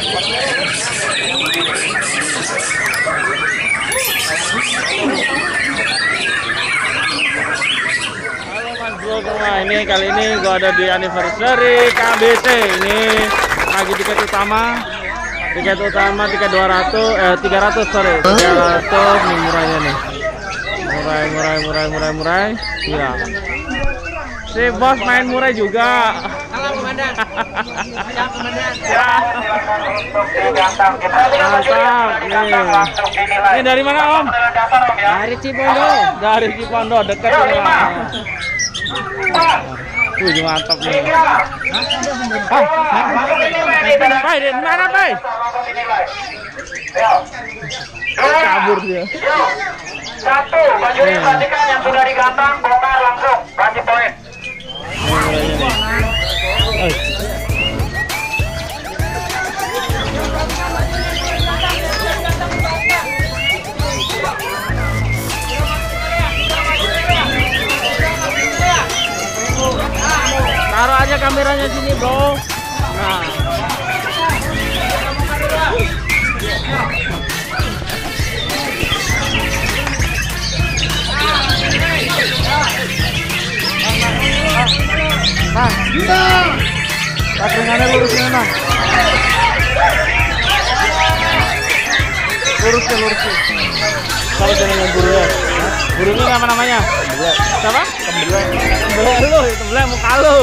Halo Mas Bro semua, ini kali ini gua ada di anniversary KBC. Ini lagi tiket utama tiket 300 sorry 300 nih murahnya nih, murah gila. Si bos main murah juga. Halo komandan. Ya komandan. Ya. Mantap nih. Ini dari mana Om? Dari Cipondo. Dari Cipondo, dekat ini. Wih, mantap nih. Pai, di mana Pai? Kabur dia. Satu, baju ini perhatikan yang sudah digantang, bongkar langsung, kasih poin. Taruh aja kameranya sini, Bro. Nah. Nah, patringannya lurusin Bang. Lurusin. Kalau jalan burungnya. Burungnya apa namanya? Siapa? Tembelai muka lu.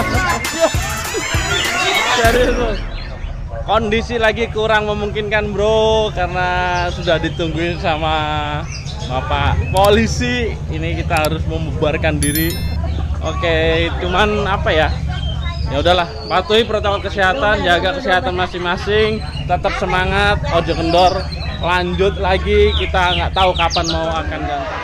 Serius lu. Kondisi lagi kurang memungkinkan Bro, karena sudah ditungguin sama Bapak polisi. Ini kita harus membubarkan diri. Oke, cuman apa ya? Ya udahlah, patuhi protokol kesehatan, jaga kesehatan masing-masing, tetap semangat, ojo kendor, lanjut lagi, kita nggak tahu kapan mau akan datang.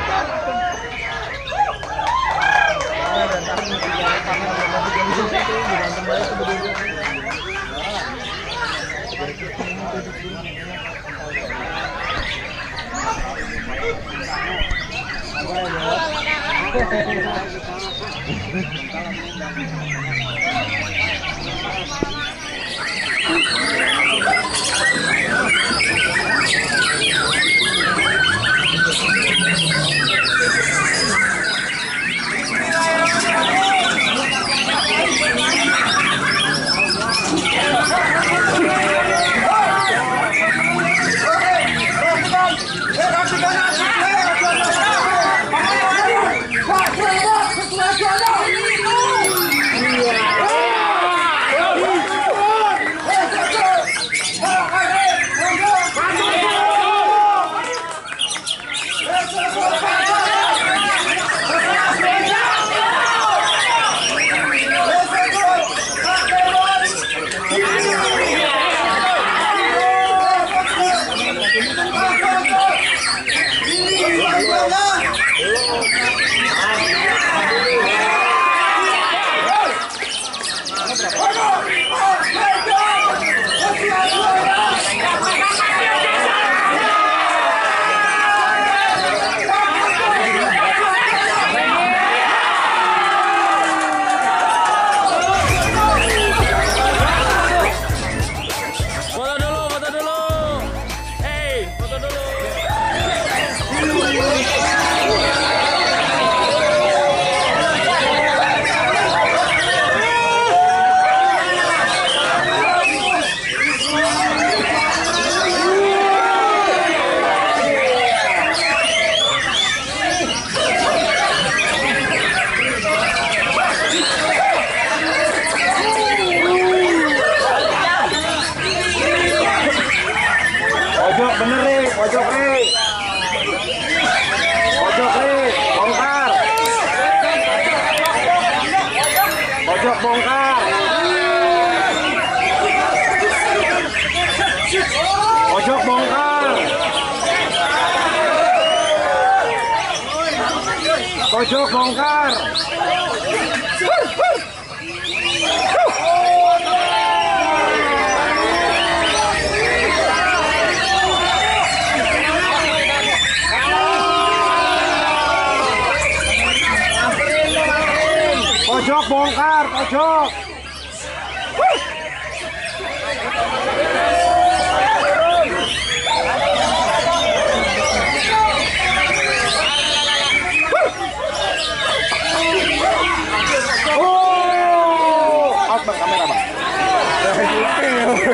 Pojok bongkar. Pojok bongkar. Pojok bongkar, pojok.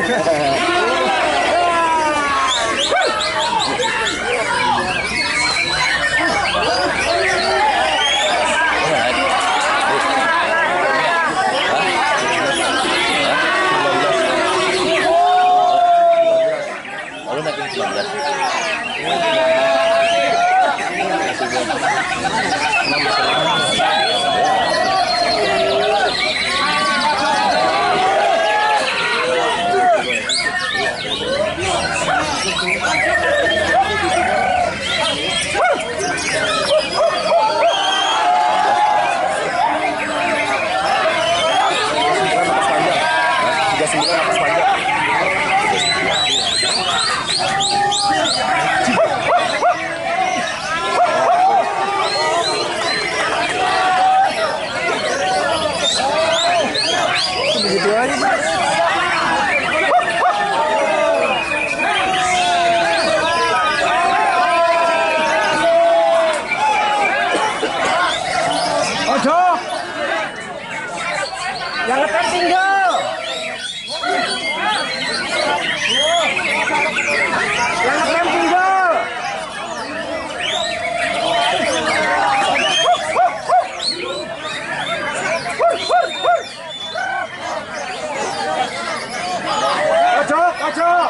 Yang ngetem tinggal. Yang ngetem tinggal. Pojok.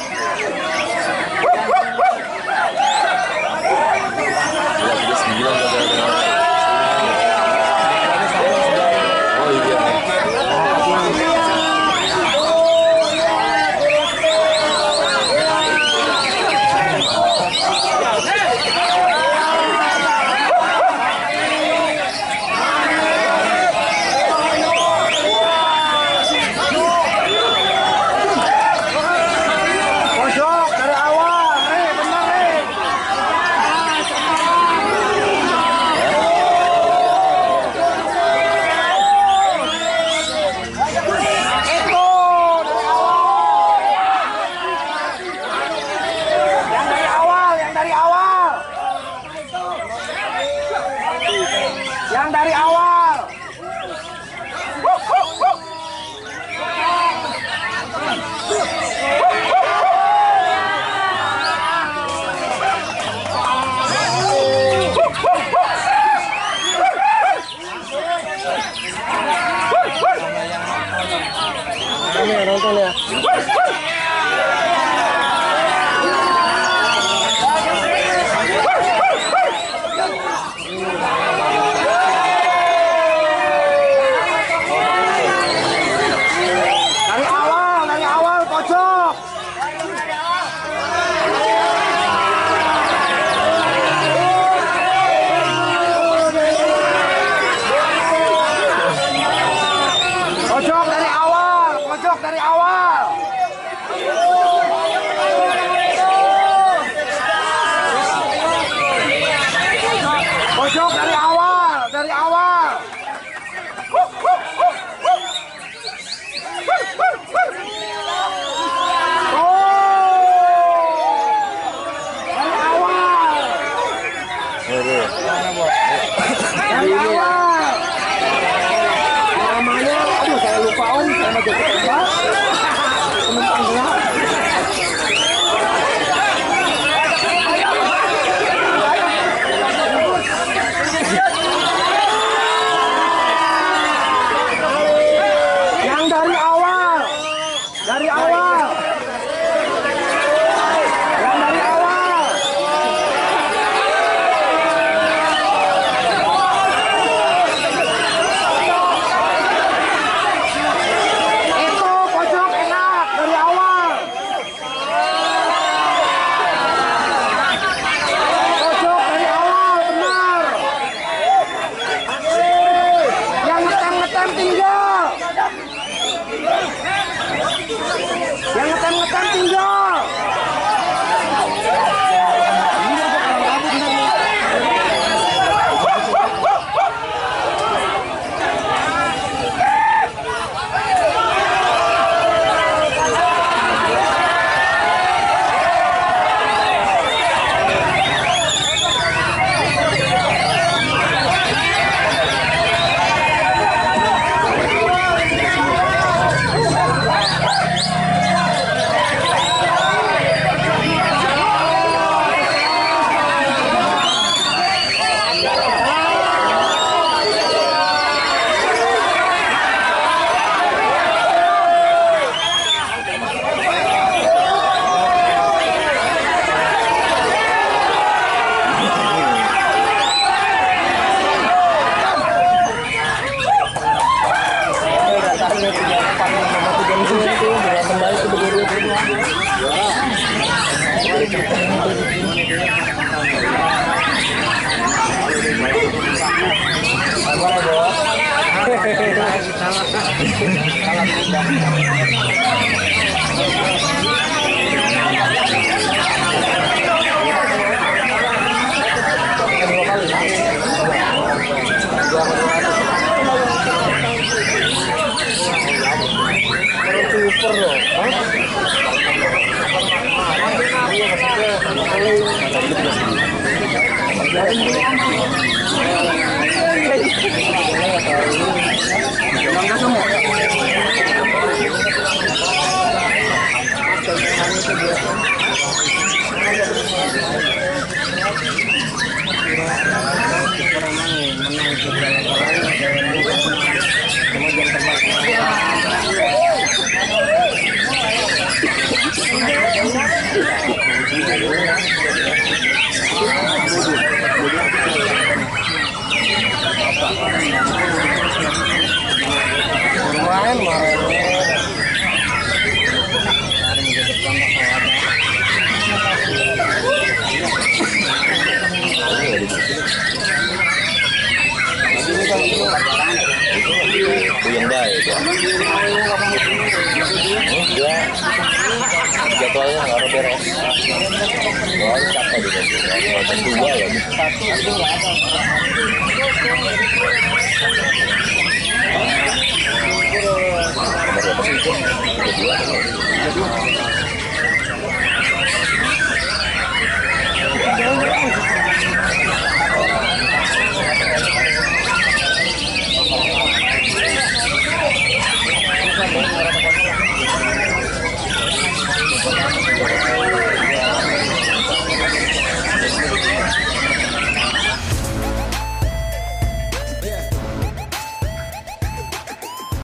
Yang dari awal. Ini nonton ya. Dari awal pojok. Pojok dari awal, pojok dari awal. Pojok dari awal, dari awal. Dari awal. Namanya, aduh saya lupa om, saya mau jadi penumpang gelap. Yang dari awal, dari awal. Yang dari awal. Itu pojok enak dari awal. Pojok dari awal benar. Yang ngetem tinggal. Puyeng baik ya. Dia jadwalnya nggak ada beres. Wah, capek juga. Kalau dua lagi. Nomor berapa sih itu? Kedua.